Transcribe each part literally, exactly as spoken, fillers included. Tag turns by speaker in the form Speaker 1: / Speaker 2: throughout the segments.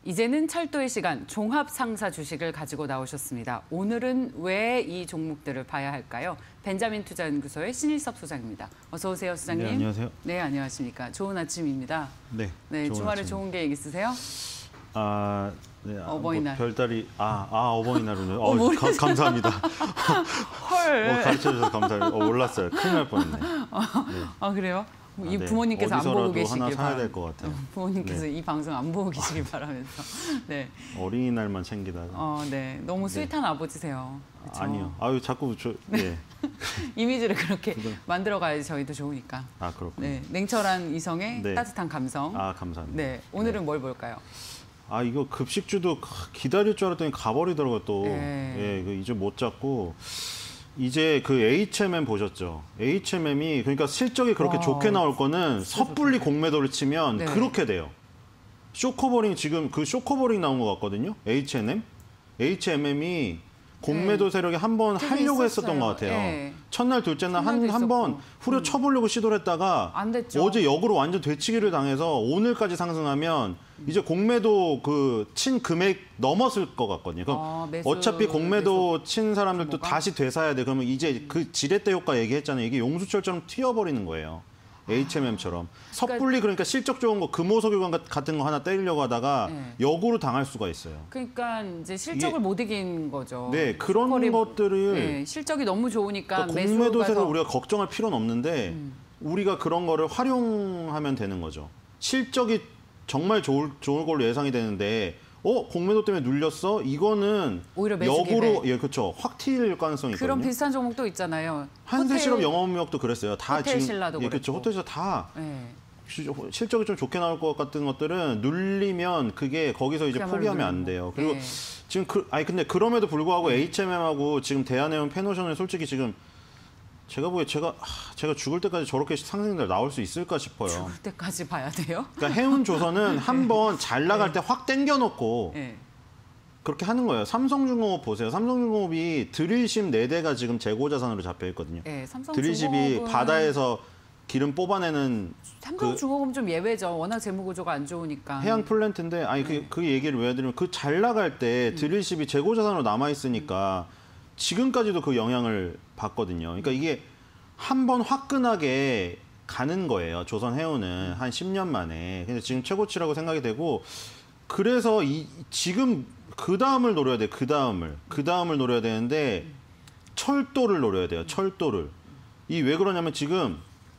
Speaker 1: 이제는 철도의 시간, 종합상사 주식을 가지고 나오셨습니다. 오늘은 왜 이 종목들을 봐야 할까요? 벤자민 투자연구소의 신일섭 소장입니다. 어서 오세요, 소장님.
Speaker 2: 네, 안녕하세요.
Speaker 1: 네, 안녕하십니까. 좋은 아침입니다.
Speaker 2: 네,
Speaker 1: 네,
Speaker 2: 좋은
Speaker 1: 주말에
Speaker 2: 아침.
Speaker 1: 좋은 계획 있으세요?
Speaker 2: 아, 네, 아,
Speaker 1: 어버이날.
Speaker 2: 뭐 별달이 아, 아 어버이날은요. 어,
Speaker 1: 어,
Speaker 2: 가, 감사합니다.
Speaker 1: 헐.
Speaker 2: 어, 가르쳐 주셔서 감사해요. 어, 몰랐어요. 큰일 날 뻔했네. 네.
Speaker 1: 아, 그래요? 이
Speaker 2: 아, 네.
Speaker 1: 부모님께서 안 보고 계시길
Speaker 2: 하나 사야
Speaker 1: 바라-
Speaker 2: 될 것 같아요.
Speaker 1: 어, 부모님께서
Speaker 2: 네.
Speaker 1: 이 방송 안 보고 계시길 바라면서. 네,
Speaker 2: 어린이날만 챙기다가.
Speaker 1: 어, 네, 너무 스윗한 아버지세요. 그쵸?
Speaker 2: 아니요. 아유 자꾸 저 예.
Speaker 1: 이미지를 그렇게 만들어가야지 저희도 좋으니까.
Speaker 2: 아 그렇군요.
Speaker 1: 네, 냉철한 이성의
Speaker 2: 네.
Speaker 1: 따뜻한 감성.
Speaker 2: 아 감사합니다.
Speaker 1: 네, 오늘은
Speaker 2: 네.
Speaker 1: 뭘 볼까요?
Speaker 2: 아 이거 급식주도 기다릴 줄 알았더니 가버리더라고요 또.
Speaker 1: 네.
Speaker 2: 예, 이거 이제 못 잡고. 이제 그 에이치엠엠 보셨죠? 에이치엠엠이 그러니까 실적이 그렇게
Speaker 1: 와,
Speaker 2: 좋게 나올 거는 섣불리 공매도를 치면
Speaker 1: 네.
Speaker 2: 그렇게 돼요. 쇼커버링 지금 그 쇼커버링 나온 것 같거든요. 에이치엠엠. 에이치엠엠이 공매도
Speaker 1: 네.
Speaker 2: 세력이 한 번
Speaker 1: 되게
Speaker 2: 하려고
Speaker 1: 있었어요.
Speaker 2: 했었던 것 같아요.
Speaker 1: 네.
Speaker 2: 첫날, 둘째 날 한
Speaker 1: 첫날도
Speaker 2: 한 번
Speaker 1: 있었고.
Speaker 2: 후려 쳐보려고 시도를 했다가
Speaker 1: 안 됐죠.
Speaker 2: 어제 역으로 완전 되치기를 당해서 오늘까지 상승하면 이제 공매도 그 친 금액 넘었을 것 같거든요. 그럼
Speaker 1: 아, 매수,
Speaker 2: 어차피 공매도
Speaker 1: 매수
Speaker 2: 친 사람들도
Speaker 1: 규모가?
Speaker 2: 다시 되사야 돼. 그러면 이제 그 지렛대 효과 얘기했잖아요. 이게 용수철처럼 튀어버리는 거예요. 에이치엠엠처럼. 섣불리 그러니까 실적 좋은 거 금호석유관 같은 거 하나 때리려고 하다가
Speaker 1: 네.
Speaker 2: 역으로 당할 수가 있어요.
Speaker 1: 그러니까 이제 실적을
Speaker 2: 이게-
Speaker 1: 못 이긴 거죠.
Speaker 2: 네, 그런
Speaker 1: 슈퍼리-
Speaker 2: 것들을
Speaker 1: 네, 실적이 너무 좋으니까
Speaker 2: 그러니까
Speaker 1: 매수
Speaker 2: 공매도세를
Speaker 1: 가서
Speaker 2: 우리가 걱정할 필요는 없는데
Speaker 1: 음.
Speaker 2: 우리가 그런 거를 활용하면 되는 거죠. 실적이 정말 좋을, 좋을 걸로 예상이 되는데 어? 공매도 때문에 눌렸어? 이거는
Speaker 1: 오히려 매수
Speaker 2: 역으로
Speaker 1: 기회.
Speaker 2: 예, 그렇죠. 확 튈 가능성이 있거든요.
Speaker 1: 그런 비슷한 종목도 있잖아요.
Speaker 2: 한세실업
Speaker 1: 호텔-
Speaker 2: 영업력도 그랬어요. 다
Speaker 1: 호텔
Speaker 2: 지금
Speaker 1: 신라도
Speaker 2: 예, 그렇죠.
Speaker 1: 그랬고.
Speaker 2: 호텔에서 다
Speaker 1: 네.
Speaker 2: 시- 실적이 좀 좋게 나올 것 같은 것들은 눌리면 그게 거기서 이제
Speaker 1: 그야말로
Speaker 2: 포기하면 안
Speaker 1: 누르는
Speaker 2: 돼요.
Speaker 1: 거.
Speaker 2: 그리고
Speaker 1: 네.
Speaker 2: 지금 그 아니 근데 그럼에도 불구하고 에이치엠엠하고 지금 대한해운 페노션은 솔직히 지금 제가 보기에 제가 하, 제가 죽을 때까지 저렇게 상승들 나올 수 있을까 싶어요.
Speaker 1: 죽을 때까지 봐야 돼요.
Speaker 2: 그러니까 해운조선은 한번 잘 나갈 때 확 땡겨놓고
Speaker 1: 네.
Speaker 2: 그렇게 하는 거예요. 삼성중공업 보세요. 삼성중공업이 드릴십 네 대가 지금 재고자산으로 잡혀 있거든요.
Speaker 1: 네, 삼성
Speaker 2: 드릴십이
Speaker 1: 중공업은
Speaker 2: 바다에서 기름 뽑아내는
Speaker 1: 삼성
Speaker 2: 그-
Speaker 1: 중공업은 좀 예외죠. 워낙 재무 구조가 안 좋으니까.
Speaker 2: 해양 플랜트인데 아니 그, 그 얘기를 왜 드리면 그 잘 나갈 때 드릴십이 재고자산으로 남아 있으니까 지금까지도 그 영향을 받거든요. 그러니까 이게 한 번 화끈하게 가는 거예요. 조선해운은 한 십 년 만에. 근데 지금 최고치라고 생각이 되고 그래서 이 지금 그 다음을 노려야 돼. 그 다음을 그 다음을 노려야 되는데 철도를 노려야 돼요. 철도를. 이 왜 그러냐면 지금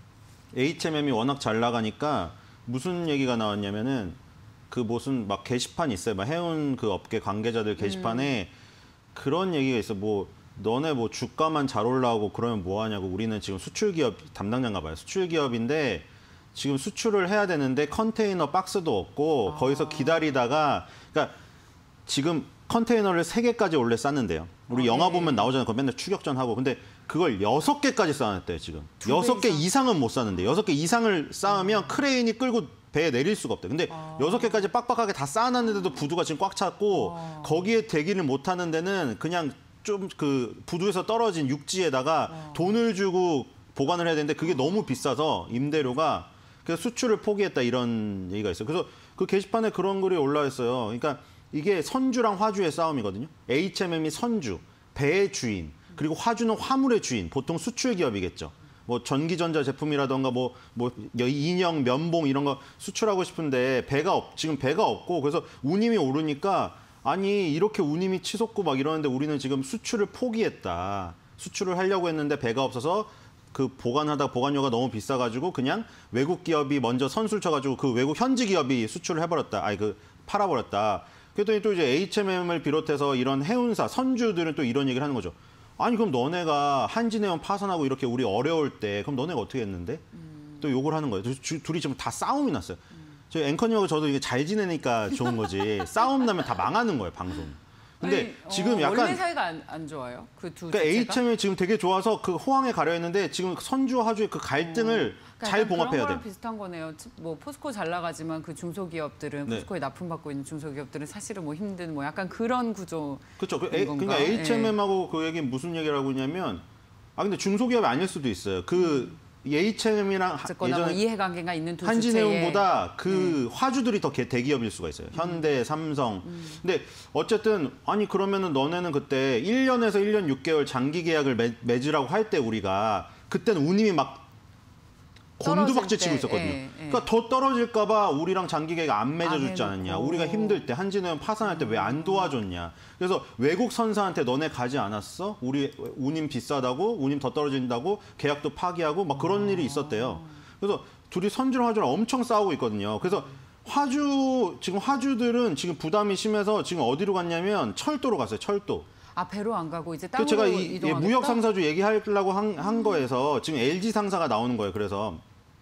Speaker 2: 에이치엠엠이 워낙 잘 나가니까 무슨 얘기가 나왔냐면은 그 무슨 막 게시판 있어요. 막 해운 그 업계 관계자들 게시판에 음. 그런 얘기가 있어. 뭐 너네 뭐 주가만 잘 올라오고 그러면 뭐 하냐고. 우리는 지금 수출 기업 담당자인가 봐요. 수출 기업인데 지금 수출을 해야 되는데 컨테이너 박스도 없고 아. 거기서 기다리다가 그러니까 지금 컨테이너를 세 개까지 원래 쌌는데요. 우리 아, 영화 네. 보면 나오잖아요. 그거 맨날 추격전 하고. 근데 그걸 여섯 개까지 쌓아냈대요, 지금. 여섯 개 이상은 못 쌓는데 여섯 개 이상을 쌓으면 음. 크레인이 끌고 배에 내릴 수가 없대요. 근데 여섯 아. 개까지 빡빡하게 다 쌓아놨는데도 부두가 지금 꽉 찼고 아. 거기에 대기를 못 하는 데는 그냥 좀 그 부두에서 떨어진 육지에다가 아. 돈을 주고 보관을 해야 되는데 그게 너무 비싸서 임대료가 그래서 수출을 포기했다 이런 얘기가 있어요. 그래서 그 게시판에 그런 글이 올라와 있어요. 그러니까 이게 선주랑 화주의 싸움이거든요. 에이치엠엠이 선주, 배의 주인, 그리고 화주는 화물의 주인, 보통 수출 기업이겠죠. 뭐 전기전자 제품이라던가 뭐, 뭐 인형, 면봉 이런 거 수출하고 싶은데 배가 없, 지금 배가 없고 그래서 운임이 오르니까 아니 이렇게 운임이 치솟고 막 이러는데 우리는 지금 수출을 포기했다. 수출을 하려고 했는데 배가 없어서 그 보관하다 보관료가 너무 비싸가지고 그냥 외국 기업이 먼저 선수를 쳐가지고 그 외국 현지 기업이 수출을 해버렸다. 아니 그 팔아버렸다. 그랬더니 또 이제 에이치엠엠을 비롯해서 이런 해운사, 선주들은 또 이런 얘기를 하는 거죠. 아니 그럼 너네가 한진해운 파산하고 이렇게 우리 어려울 때 그럼 너네가 어떻게 했는데? 음. 또 욕을 하는 거예요. 주, 둘이 지금 다 싸움이 났어요. 음. 저희 앵커님하고 저도 이게 잘 지내니까 좋은 거지. 싸움 나면 다 망하는 거예요, 방송. 근데
Speaker 1: 아니,
Speaker 2: 지금
Speaker 1: 어,
Speaker 2: 약간
Speaker 1: 원래 사이가 안, 안 좋아요. 그 두
Speaker 2: 그러니까 에이치엠이 지금 되게 좋아서 그 호황에 가려 했는데 지금 선주와 화주의 그 갈등을 어, 그러니까 잘 봉합해야
Speaker 1: 그런
Speaker 2: 돼.
Speaker 1: 거랑 비슷한 거네요. 뭐 포스코 잘 나가지만 그 중소기업들은
Speaker 2: 네.
Speaker 1: 포스코에 납품받고 있는 중소기업들은 사실은 뭐 힘든 뭐 약간 그런 구조.
Speaker 2: 그렇죠. 그 에이, 그러니까 에이치엠엠하고 네. 그 얘기 무슨 얘기를 하고 있냐면 아 근데 중소기업이 아닐 수도 있어요. 그 에이치엠이랑
Speaker 1: 어쨌거나 뭐 이해관계가 있는 두
Speaker 2: 한진해운보다 그 네. 화주들이 더 대기업일 수가 있어요. 현대, 삼성. 음. 근데 어쨌든 아니 그러면은 너네는 그때 일 년에서 일 년 육 개월 장기 계약을 매, 맺으라고 할 때 우리가 그때는 운임이 막 곤두박질 치고 있었거든요. 예, 예. 그러니까 더 떨어질까 봐 우리랑 장기 계약 안 맺어줬지 않았냐. 우리가 힘들 때 한진해운 파산할 때 왜 안 도와줬냐. 그래서 외국 선사한테 너네 가지 않았어? 우리 운임 비싸다고 운임 더 떨어진다고 계약도 파기하고 막 그런 일이 있었대요. 그래서 둘이 선주랑 화주랑 엄청 싸우고 있거든요. 그래서 화주 지금 화주들은 지금 부담이 심해서 지금 어디로 갔냐면 철도로 갔어요. 철도.
Speaker 1: 아 배로 안 가고 이제 땅으로
Speaker 2: 제가 이,
Speaker 1: 이동하겠다?
Speaker 2: 무역 상사주 얘기하려고 한, 한 거에서 지금 엘지 상사가 나오는 거예요. 그래서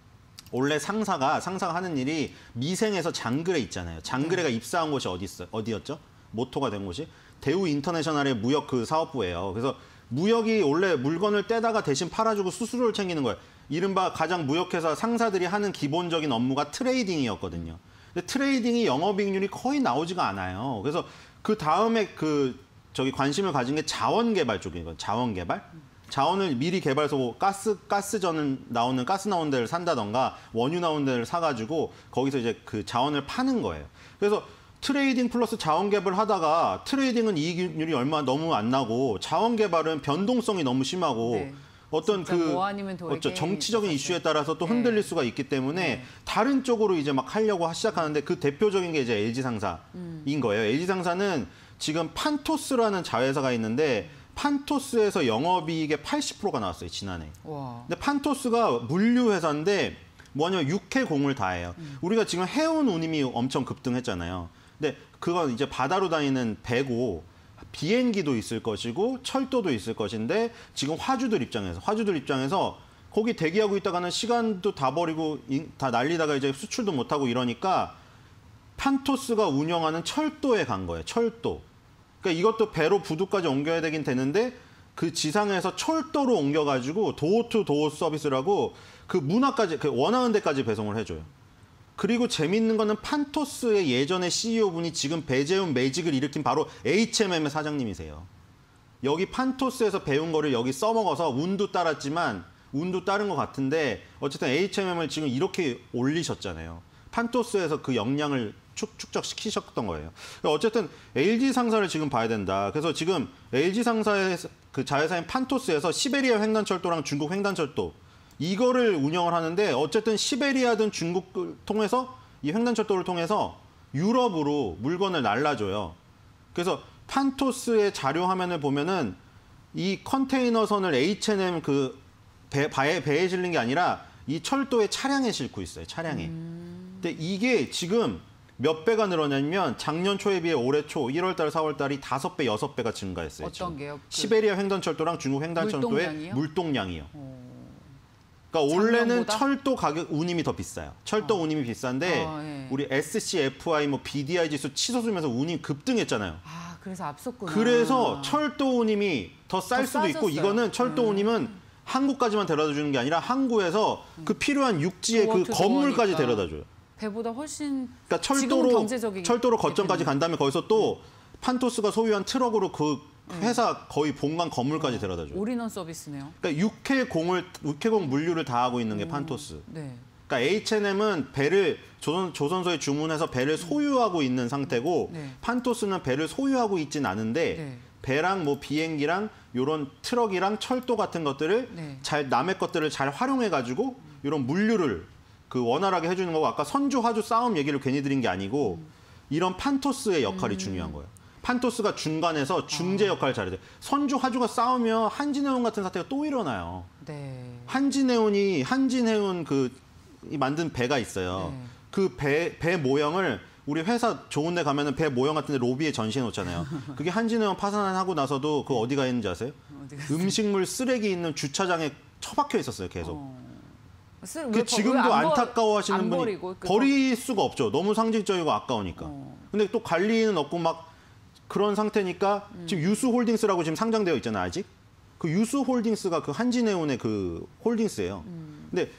Speaker 2: 원래 상사가 상사가 하는 일이 미생에서 장그래 있잖아요. 장그래가 입사한 곳이 어디 있어? 어디였죠? 모토가 된 곳이 대우 인터내셔널의 무역 그 사업부예요. 그래서 무역이 원래 물건을 떼다가 대신 팔아주고 수수료를 챙기는 거예요. 이른바 가장 무역회사 상사들이 하는 기본적인 업무가 트레이딩이었거든요. 근데 트레이딩이 영업이익률이 거의 나오지가 않아요. 그래서 그 다음에 그 저기 관심을 가진 게 자원개발 쪽이에요. 자원개발. 자원을 미리 개발해서 가스 가스전 나오는 가스 나오는 데를 산다던가 원유 나오는 데를 사가지고 거기서 이제 그 자원을 파는 거예요. 그래서 트레이딩 플러스 자원 개발 하다가 트레이딩은 이익률이 얼마 너무 안 나고 자원 개발은 변동성이 너무 심하고 네. 어떤 그
Speaker 1: 뭐
Speaker 2: 어쩌 정치적인 이슈에 따라서 또 흔들릴 네. 수가 있기 때문에 네. 다른 쪽으로 이제 막 하려고 시작하는데 그 대표적인 게 이제 엘지 상사인 음. 거예요. 엘지 상사는 지금 판토스라는 자회사가 있는데. 판토스에서 영업이익의 팔십 퍼센트가 나왔어요, 지난해. 와. 근데 판토스가 물류 회사인데 뭐냐면 육해공을 다 해요. 음. 우리가 지금 해운 운임이 엄청 급등했잖아요. 근데 그건 이제 바다로 다니는 배고 비행기도 있을 것이고 철도도 있을 것인데 지금 화주들 입장에서 화주들 입장에서 거기 대기하고 있다가는 시간도 다 버리고 다 날리다가 이제 수출도 못 하고 이러니까 판토스가 운영하는 철도에 간 거예요. 철도. 그러니까 이것도 배로 부두까지 옮겨야 되긴 되는데 그 지상에서 철도로 옮겨가지고 도어 투 도어 서비스라고 그 문화까지 그 원하는 데까지 배송을 해줘요. 그리고 재밌는 거는 판토스의 예전의 씨이오분이 지금 배재훈 매직을 일으킨 바로 에이치엠엠의 사장님이세요. 여기 판토스에서 배운 거를 여기 써먹어서 운도 따랐지만 운도 따른 것 같은데 어쨌든 에이치엠엠을 지금 이렇게 올리셨잖아요. 판토스에서 그 역량을 축, 축적시키셨던 거예요. 어쨌든 엘지 상사를 지금 봐야 된다. 그래서 지금 엘지 상사의 그 자회사인 판토스에서 시베리아 횡단철도랑 중국 횡단철도 이거를 운영을 하는데 어쨌든 시베리아든 중국을 통해서 이 횡단철도를 통해서 유럽으로 물건을 날라줘요. 그래서 판토스의 자료 화면을 보면은 이 컨테이너선을 에이치앤엠 그 배, 배에, 배에 실린 게 아니라 이 철도에 차량에 싣고 있어요. 차량에. 음. 근데 이게 지금 몇 배가 늘어나면 작년 초에 비해 올해 초 일월 달, 사월 달이 다섯 배, 여섯 배가 증가했어요.
Speaker 1: 어떤
Speaker 2: 지금.
Speaker 1: 게요? 그
Speaker 2: 시베리아 횡단철도랑 중국 횡단철도의
Speaker 1: 물동량이요?
Speaker 2: 물동량이요. 오. 그러니까 원래는
Speaker 1: 작년보다?
Speaker 2: 철도 가격 운임이 더 비싸요. 철도 어. 운임이 비싼데
Speaker 1: 어, 예.
Speaker 2: 우리 에스씨에프아이, 뭐 비디아이 지수 치솟으면서 운임 급등했잖아요.
Speaker 1: 아, 그래서 앞섰구나.
Speaker 2: 그래서 철도 운임이 더 쌀 수도
Speaker 1: 싸졌어요.
Speaker 2: 있고 이거는 철도
Speaker 1: 음.
Speaker 2: 운임은 항구까지만 데려다 주는 게 아니라 항구에서
Speaker 1: 음.
Speaker 2: 그 필요한 육지의 그 건물까지 데려다 줘요.
Speaker 1: 배보다 훨씬
Speaker 2: 그러니까 철도로
Speaker 1: 경제적이기
Speaker 2: 철도로 거점까지 간 다음에 거기서 또
Speaker 1: 음.
Speaker 2: 판토스가 소유한 트럭으로 그 회사 거의 본관 건물까지
Speaker 1: 어,
Speaker 2: 데려다 줘요.
Speaker 1: 올인원 서비스네요.
Speaker 2: 그러니까 육해공을 육해공 물류를 다 하고 있는 게
Speaker 1: 오,
Speaker 2: 판토스.
Speaker 1: 네.
Speaker 2: 그러니까 에이치앤엠은 배를 조선 조선소에 주문해서 배를 소유하고 있는 상태고
Speaker 1: 네.
Speaker 2: 판토스는 배를 소유하고 있진 않은데
Speaker 1: 네.
Speaker 2: 배랑 뭐 비행기랑 요런 트럭이랑 철도 같은 것들을
Speaker 1: 네.
Speaker 2: 잘 남의 것들을 잘 활용해 가지고 이런 물류를 그 원활하게 해주는 거고 아까 선주 화주 싸움 얘기를 괜히 드린 게 아니고 이런 판토스의 역할이
Speaker 1: 음.
Speaker 2: 중요한 거예요. 판토스가 중간에서 중재 역할을 잘해야 돼요. 선주 화주가 싸우면 한진해운 같은 사태가 또 일어나요.
Speaker 1: 네.
Speaker 2: 한진해운이 한진해운 그 만든 배가 있어요.
Speaker 1: 네.
Speaker 2: 그 배 배 모형을 우리 회사 좋은 데 가면은 배 모형 같은 데 로비에 전시해 놓잖아요. 그게 한진해운 파산하고 나서도 그 어디가 있는지 아세요? 음식물 쓰레기 있는 주차장에 처박혀 있었어요, 계속.
Speaker 1: 어. 쓰,
Speaker 2: 그 지금도
Speaker 1: 안
Speaker 2: 안타까워하시는
Speaker 1: 안
Speaker 2: 분이
Speaker 1: 버리고,
Speaker 2: 버릴 수가 없죠. 너무 상징적이고 아까우니까.
Speaker 1: 어.
Speaker 2: 근데 또 관리는 없고 막 그런 상태니까
Speaker 1: 음.
Speaker 2: 지금 유수홀딩스라고 지금 상장되어 있잖아요, 아직. 그 유수홀딩스가 그 한진해운의 그 홀딩스예요. 음. 근데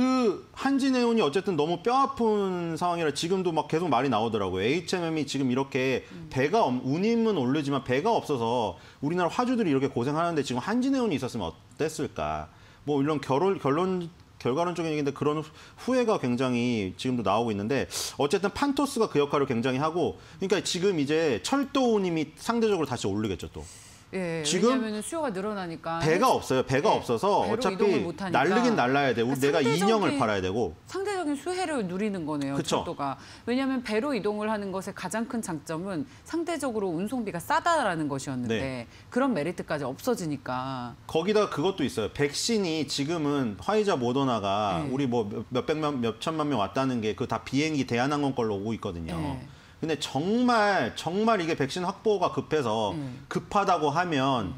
Speaker 2: 그 한진해운이 어쨌든 너무 뼈아픈 상황이라 지금도 막 계속 말이 나오더라고요. 에이치엠엠이 지금 이렇게 음. 배가 없, 운임은 오르지만 배가 없어서 우리나라 화주들이 이렇게 고생하는데 지금 한진해운이 있었으면 어땠을까. 뭐 이런 결론, 결론 결과론적인 얘기인데 그런 후회가 굉장히 지금도 나오고 있는데 어쨌든 판토스가 그 역할을 굉장히 하고 그러니까 지금 이제 철도님이 상대적으로 다시 오르겠죠 또.
Speaker 1: 예,
Speaker 2: 지금
Speaker 1: 왜냐하면 수요가 늘어나니까
Speaker 2: 배가 없어요. 배가
Speaker 1: 네,
Speaker 2: 없어서
Speaker 1: 배로
Speaker 2: 어차피
Speaker 1: 이동을 못하니까.
Speaker 2: 날리긴 날라야 되고
Speaker 1: 그러니까
Speaker 2: 내가
Speaker 1: 상대적인-
Speaker 2: 인형을 팔아야 되고
Speaker 1: 상대적인 수혜를 누리는 거네요.
Speaker 2: 그쵸.
Speaker 1: 철도가. 왜냐하면 배로 이동을 하는 것의 가장 큰 장점은 상대적으로 운송비가 싸다라는 것이었는데
Speaker 2: 네.
Speaker 1: 그런 메리트까지 없어지니까.
Speaker 2: 거기다 그것도 있어요. 백신이 지금은 화이자 모더나가
Speaker 1: 네.
Speaker 2: 우리 뭐 몇백만 몇 천만 명 왔다는 게 그 다 비행기 대한항공 걸로 오고 있거든요.
Speaker 1: 네.
Speaker 2: 근데 정말 정말 이게 백신 확보가 급해서
Speaker 1: 네.
Speaker 2: 급하다고 하면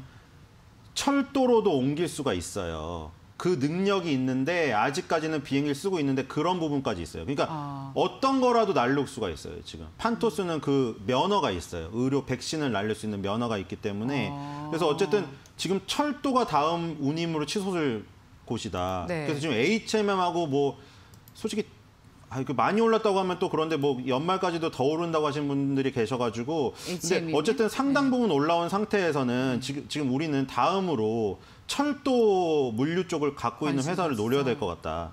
Speaker 2: 철도로도 옮길 수가 있어요. 그 능력이 있는데 아직까지는 비행기를 쓰고 있는데 그런 부분까지 있어요. 그러니까
Speaker 1: 아.
Speaker 2: 어떤 거라도 날릴 수가 있어요. 지금 판토스는 그 면허가 있어요. 의료 백신을 날릴 수 있는 면허가 있기 때문에
Speaker 1: 아.
Speaker 2: 그래서 어쨌든 지금 철도가 다음 운임으로 치솟을 곳이다.
Speaker 1: 네.
Speaker 2: 그래서 지금 에이치엠엠하고 뭐 솔직히 아, 그 많이 올랐다고 하면 또 그런데 뭐 연말까지도 더 오른다고 하시는 분들이 계셔가지고
Speaker 1: 에이치엠이?
Speaker 2: 근데 어쨌든 상당 부분 올라온 상태에서는 지금 지금 우리는 다음으로 철도 물류 쪽을 갖고 있는
Speaker 1: 관심
Speaker 2: 회사를 노려야 될
Speaker 1: 있어.
Speaker 2: 것 같다.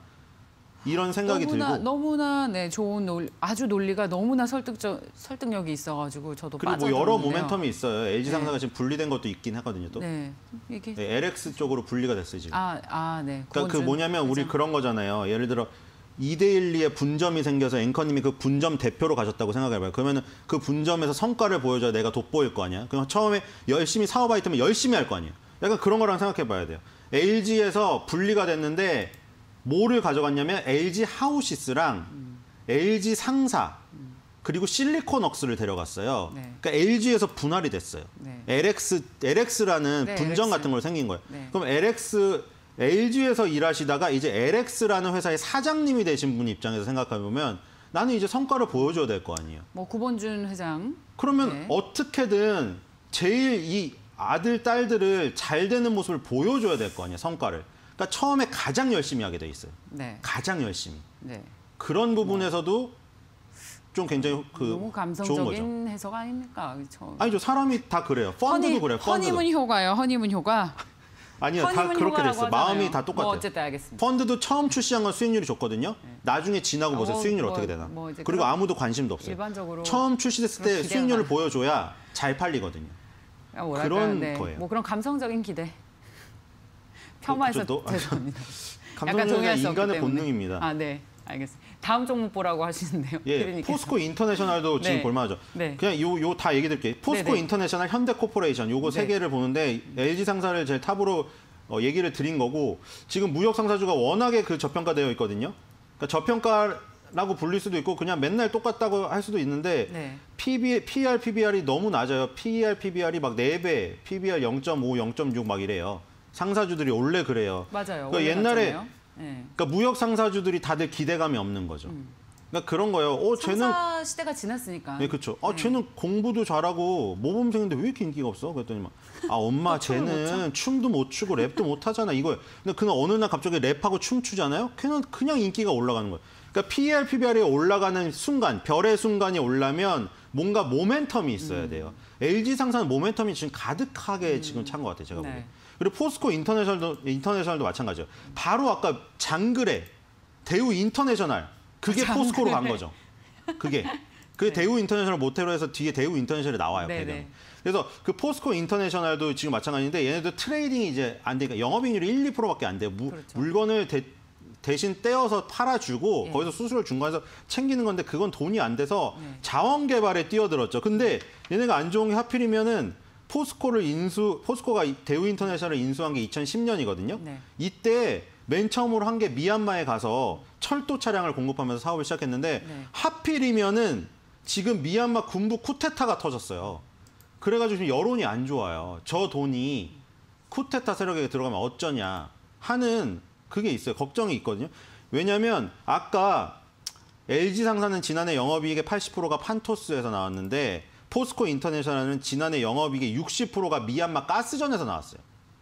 Speaker 2: 이런 생각이
Speaker 1: 너무나
Speaker 2: 들고
Speaker 1: 너무나 네 좋은 논 아주 논리가 너무나 설득적 설득력이 있어가지고 저도
Speaker 2: 그리고 뭐
Speaker 1: 빠져들었는데요.
Speaker 2: 여러 모멘텀이 있어요. 엘지
Speaker 1: 네.
Speaker 2: 상사가 지금 분리된 것도 있긴 하거든요. 또
Speaker 1: 네 이게
Speaker 2: 네, 엘엑스 쪽으로 분리가 됐어요 지금.
Speaker 1: 아아 네.
Speaker 2: 그러니까 그 뭐냐면 우리 그런 거잖아요. 예를 들어 이데일리에 분점이 생겨서 앵커님이 그 분점 대표로 가셨다고 생각해봐요. 그러면은 그 분점에서 성과를 보여줘야 내가 돋보일 거 아니야. 그럼 처음에 열심히 사업 아이템을 열심히 할 거 아니에요. 약간 그런 거랑 생각해봐야 돼요. 엘지에서 분리가 됐는데 뭐를 가져갔냐면 엘지 하우시스랑
Speaker 1: 음.
Speaker 2: 엘지 상사 그리고 실리콘웍스를 데려갔어요.
Speaker 1: 네.
Speaker 2: 그러니까 엘지에서 분할이 됐어요.
Speaker 1: 네.
Speaker 2: 엘엑스 엘엑스라는
Speaker 1: 네,
Speaker 2: 분점
Speaker 1: 엘엑스.
Speaker 2: 같은 걸로 생긴 거예요.
Speaker 1: 네.
Speaker 2: 그럼 엘엑스 엘지에서 일하시다가 이제 엘엑스라는 회사의 사장님이 되신 분 입장에서 생각해 보면 나는 이제 성과를 보여줘야 될 거 아니에요.
Speaker 1: 뭐 구본준 회장
Speaker 2: 그러면
Speaker 1: 네.
Speaker 2: 어떻게든 제일 이 아들 딸들을 잘 되는 모습을 보여줘야 될 거 아니에요. 성과를. 그러니까 처음에 가장 열심히 하게 돼 있어요.
Speaker 1: 네.
Speaker 2: 가장 열심히.
Speaker 1: 네.
Speaker 2: 그런 부분에서도 좀 굉장히 그
Speaker 1: 너무
Speaker 2: 좋은 거죠.
Speaker 1: 감성적인 해석 아닙니까? 저...
Speaker 2: 아니죠. 사람이 다 그래요. 펀드도 그래요. 펀드도.
Speaker 1: 허니문 효과요. 허니문 효과.
Speaker 2: 아니요. 다
Speaker 1: 허니문
Speaker 2: 그렇게
Speaker 1: 효과라고
Speaker 2: 됐어요.
Speaker 1: 하잖아요.
Speaker 2: 마음이 다 똑같아요.
Speaker 1: 뭐 어쨌든 알겠습니다.
Speaker 2: 펀드도 처음 출시한 건 수익률이 좋거든요. 나중에 지나고
Speaker 1: 아,
Speaker 2: 보세요.
Speaker 1: 뭐,
Speaker 2: 수익률
Speaker 1: 뭐,
Speaker 2: 어떻게 되나.
Speaker 1: 뭐 이제
Speaker 2: 그리고
Speaker 1: 그런-
Speaker 2: 아무도 관심도 없어요.
Speaker 1: 일반적으로
Speaker 2: 처음 출시됐을 때
Speaker 1: 그런 기대가
Speaker 2: 수익률을
Speaker 1: 많아요.
Speaker 2: 보여줘야 잘 팔리거든요.
Speaker 1: 아, 뭐랄까요?
Speaker 2: 그런
Speaker 1: 네.
Speaker 2: 거예요.
Speaker 1: 뭐 그런 감성적인 기대. 폄하해서
Speaker 2: 그쵸, 또-
Speaker 1: 죄송합니다. 약간
Speaker 2: 감성적인
Speaker 1: 동의할 수 없기
Speaker 2: 인간의
Speaker 1: 때문에.
Speaker 2: 본능입니다.
Speaker 1: 아, 네. 알겠습니다. 다음 종목 보라고 하시는데요.
Speaker 2: 예,
Speaker 1: 피디님께서.
Speaker 2: 포스코 인터내셔널도 지금
Speaker 1: 네.
Speaker 2: 볼만하죠.
Speaker 1: 네.
Speaker 2: 그냥 요 요 다 얘기 드릴게요. 포스코
Speaker 1: 네, 네.
Speaker 2: 인터내셔널, 현대코퍼레이션 요거 세
Speaker 1: 네.
Speaker 2: 개를 보는데 엘지 상사를 제일 탑으로 어, 얘기를 드린 거고 지금 무역 상사주가 워낙에 그 저평가되어 있거든요. 그러니까 저평가라고 불릴 수도 있고 그냥 맨날 똑같다고 할 수도 있는데
Speaker 1: 네.
Speaker 2: 피비, 피이알, 피비알이 너무 낮아요. 피이알, 피비알이 막 네 배, 피비알 영 점 오, 영 점 육 막 이래요. 상사주들이 원래 그래요.
Speaker 1: 맞아요.
Speaker 2: 그러니까
Speaker 1: 원래
Speaker 2: 옛날에
Speaker 1: 맞잖아요. 네.
Speaker 2: 그러니까 무역 상사주들이 다들 기대감이 없는 거죠. 그러니까 그런 거예요. 어, 쟤는
Speaker 1: 상사 시대가 지났으니까.
Speaker 2: 네, 그렇죠. 아,
Speaker 1: 네.
Speaker 2: 쟤는 공부도 잘하고 모범생인데 왜 이렇게 인기가 없어? 그랬더니 막, 아, 엄마,
Speaker 1: 춤을 못
Speaker 2: 쟤는 춤도 못 추고 랩도 못 하잖아. 이거예요. 근데 그날 어느 날 갑자기 랩하고 춤추잖아요. 그냥 그냥 인기가 올라가는 거예요. 그러니까 피이알, 피비알이 올라가는 순간, 별의 순간이 올라면 뭔가 모멘텀이 있어야 돼요. 엘지 상사는 모멘텀이 지금 가득하게 지금 찬 것 같아요. 제가
Speaker 1: 네.
Speaker 2: 보기에. 그리고 포스코 인터내셔널도 인터내셔널도 마찬가지예요. 바로 아까 장그래 대우 인터내셔널 그게
Speaker 1: 장그래.
Speaker 2: 포스코로 간 거죠. 그게 그 대우 인터내셔널 모텔로 해서 뒤에 대우 인터내셔널이 나와요.
Speaker 1: 네,
Speaker 2: 배경.
Speaker 1: 네.
Speaker 2: 그래서 그 포스코 인터내셔널도 지금 마찬가지인데 얘네도 트레이딩이 이제 안 되니까 영업이익률이 일, 이 퍼센트밖에 안 돼요. 무,
Speaker 1: 그렇죠.
Speaker 2: 물건을 대, 대신 떼어서 팔아주고
Speaker 1: 예.
Speaker 2: 거기서 수수료를 중간에서 챙기는 건데 그건 돈이 안 돼서
Speaker 1: 네.
Speaker 2: 자원 개발에 뛰어들었죠. 근데 얘네가 안 좋은 게 하필이면은 포스코를 인수 포스코가 대우 인터내셔널을 인수한 게 이천십 년이거든요.
Speaker 1: 네.
Speaker 2: 이때 맨 처음으로 한 게 미얀마에 가서 철도 차량을 공급하면서 사업을 시작했는데
Speaker 1: 네.
Speaker 2: 하필이면은 지금 미얀마 군부 쿠데타가 터졌어요. 그래가지고 지금 여론이 안 좋아요. 저 돈이 쿠데타 세력에게 들어가면 어쩌냐 하는 그게 있어요. 걱정이 있거든요. 왜냐하면 아까 엘지 상사는 지난해 영업이익의 팔십 퍼센트가 판토스에서 나왔는데 포스코 인터내셔널은 지난해 영업이익의 육십 퍼센트가 미얀마 가스전에서 나왔어요.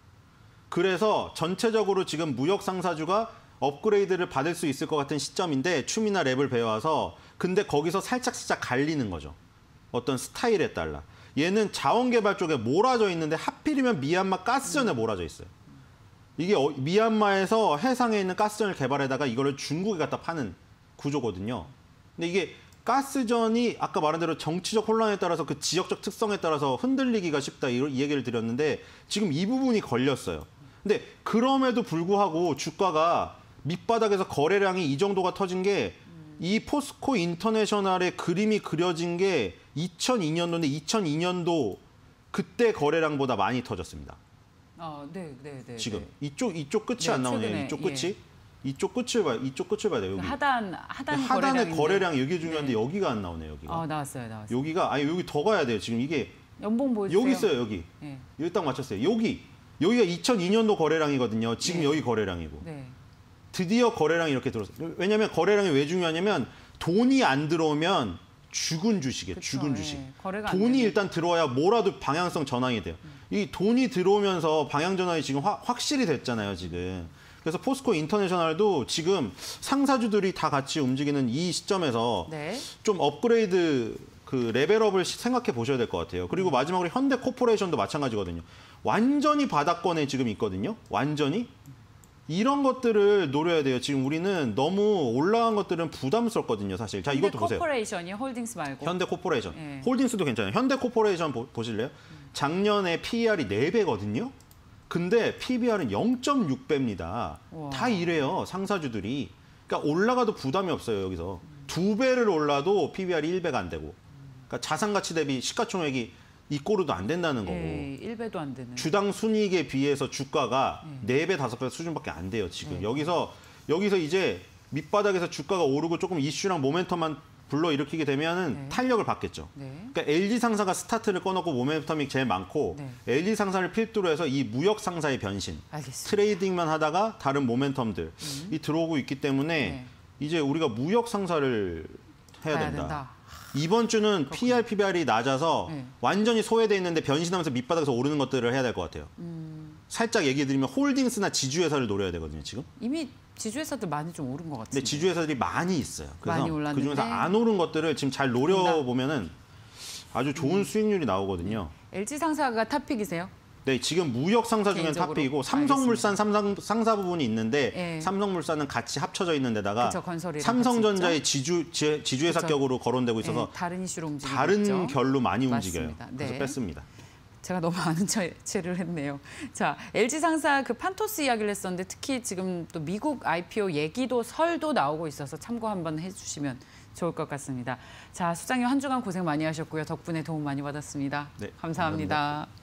Speaker 2: 그래서 전체적으로 지금 무역 상사주가 업그레이드를 받을 수 있을 것 같은 시점인데 춤이나 랩을 배워와서 근데 거기서 살짝 살짝 갈리는 거죠. 어떤 스타일에 따라. 얘는 자원개발 쪽에 몰아져 있는데 하필이면 미얀마 가스전에 몰아져 있어요. 이게 어- 미얀마에서 해상에 있는 가스전을 개발해다가 이거를 중국에 갖다 파는 구조거든요. 근데 이게 가스전이 아까 말한 대로 정치적 혼란에 따라서 그 지역적 특성에 따라서 흔들리기가 쉽다 이, 이 얘기를 드렸는데 지금 이 부분이 걸렸어요. 근데 그럼에도 불구하고 주가가 밑바닥에서 거래량이 이 정도가 터진 게 이 포스코 인터내셔널의 그림이 그려진 게 이천이 년도인데 이천이 년도 그때 거래량보다 많이 터졌습니다.
Speaker 1: 아, 네, 네, 네.
Speaker 2: 지금
Speaker 1: 네.
Speaker 2: 이쪽 이쪽 끝이
Speaker 1: 네,
Speaker 2: 안 나오네요.
Speaker 1: 최근에,
Speaker 2: 이쪽
Speaker 1: 예.
Speaker 2: 끝이 이쪽 끝을 봐 이쪽 끝을 봐야 돼요. 여기.
Speaker 1: 하단 하단
Speaker 2: 하단의
Speaker 1: 거래량인데.
Speaker 2: 거래량 여기 중요한데
Speaker 1: 네.
Speaker 2: 여기가 안 나오네요. 여기가.
Speaker 1: 아, 나왔어요, 나왔어요.
Speaker 2: 여기가 아니 여기 더 가야 돼요. 지금 이게
Speaker 1: 연봉 보여주세요.
Speaker 2: 여기 있어요. 여기.
Speaker 1: 네.
Speaker 2: 여기 딱 맞췄어요. 여기 여기가 이천이 년도 거래량이거든요. 지금
Speaker 1: 네.
Speaker 2: 여기 거래량이고.
Speaker 1: 네.
Speaker 2: 드디어 거래량이 이렇게 들어왔어요. 왜냐하면 거래량이 왜 중요하냐면 돈이 안 들어오면 죽은 주식이에요.
Speaker 1: 그쵸,
Speaker 2: 죽은
Speaker 1: 예.
Speaker 2: 주식.
Speaker 1: 거래가 안
Speaker 2: 돈이
Speaker 1: 되면.
Speaker 2: 일단 들어와야 뭐라도 방향성 전환이 돼요. 이 돈이 들어오면서 방향 전환이 지금 확, 확실히 됐잖아요. 지금. 그래서 포스코 인터내셔널도 지금 상사주들이 다 같이 움직이는 이 시점에서
Speaker 1: 네.
Speaker 2: 좀 업그레이드 그 레벨업을 시- 생각해 보셔야 될 것 같아요. 그리고 마지막으로 현대코퍼레이션도 마찬가지거든요. 완전히 바닥권에 지금 있거든요. 완전히. 이런 것들을 노려야 돼요. 지금 우리는 너무 올라간 것들은 부담스럽거든요, 사실. 자, 이것도 보세요.
Speaker 1: 코퍼레이션이 홀딩스 말고.
Speaker 2: 현대코퍼레이션.
Speaker 1: 예.
Speaker 2: 홀딩스도 괜찮아요. 현대코퍼레이션 보, 보실래요? 작년에 피이알이 네 배거든요. 근데 피비알은 영 점 육 배입니다.
Speaker 1: 우와.
Speaker 2: 다 이래요, 상사주들이. 그러니까 올라가도 부담이 없어요, 여기서. 두 배를 올라도 피비알이 일 배가 안 되고. 그러니까 자산가치 대비 시가총액이 이 꼴로도 안 된다는 거고.
Speaker 1: 예, 일 배도 안 되는.
Speaker 2: 주당 순이익에 비해서 주가가 네 배, 다섯 배 수준밖에 안 돼요, 지금.
Speaker 1: 네.
Speaker 2: 여기서 여기서 이제 밑바닥에서 주가가 오르고 조금 이슈랑 모멘텀만 불러일으키게 되면은
Speaker 1: 네.
Speaker 2: 탄력을 받겠죠.
Speaker 1: 네.
Speaker 2: 그러니까 엘지 상사가 스타트를 꺼놓고 모멘텀이 제일 많고
Speaker 1: 네.
Speaker 2: 엘지 상사를 필두로 해서 이 무역 상사의 변신,
Speaker 1: 알겠습니다.
Speaker 2: 트레이딩만 하다가 다른 모멘텀들이 들어오고 있기 때문에
Speaker 1: 네.
Speaker 2: 이제 우리가 무역 상사를 해야
Speaker 1: 봐야
Speaker 2: 된다.
Speaker 1: 된다.
Speaker 2: 이번 주는 피이알, 피비알이 낮아서
Speaker 1: 네.
Speaker 2: 완전히 소외돼 있는데 변신하면서 밑바닥에서 오르는 것들을 해야 될 것 같아요.
Speaker 1: 음.
Speaker 2: 살짝 얘기 드리면 홀딩스나 지주회사를 노려야 되거든요, 지금.
Speaker 1: 이미 지주회사들 많이 좀 오른 것 같은데.
Speaker 2: 근데 지주회사들이 많이 있어요. 그래서
Speaker 1: 많이 올랐는데.
Speaker 2: 그중에서 안 오른 것들을 지금 잘 노려보면은 아주 좋은
Speaker 1: 음.
Speaker 2: 수익률이 나오거든요.
Speaker 1: 엘지 상사가 탑픽이세요?
Speaker 2: 네, 지금 무역 상사 중엔
Speaker 1: 개인적으로?
Speaker 2: 탑픽이고 삼성물산 삼성, 상사 부분이 있는데
Speaker 1: 예.
Speaker 2: 삼성물산은 같이 합쳐져 있는 데다가
Speaker 1: 그쵸, 건설이랑
Speaker 2: 삼성전자의 지주 지, 지주회사
Speaker 1: 그쵸.
Speaker 2: 격으로 거론되고 있어서
Speaker 1: 예, 다른 이슈로 움직이고
Speaker 2: 다른
Speaker 1: 있죠.
Speaker 2: 결로 많이
Speaker 1: 맞습니다.
Speaker 2: 움직여요. 그래서
Speaker 1: 네.
Speaker 2: 뺐습니다.
Speaker 1: 제가 너무 아는 체를 했네요. 자, 엘지 상사 그 판토스 이야기를 했었는데 특히 지금 또 미국 아이피오 얘기도 설도 나오고 있어서 참고 한번 해주시면 좋을 것 같습니다. 자, 수장님 한 주간 고생 많이 하셨고요. 덕분에 도움 많이 받았습니다.
Speaker 2: 네,
Speaker 1: 감사합니다.
Speaker 2: 감사합니다.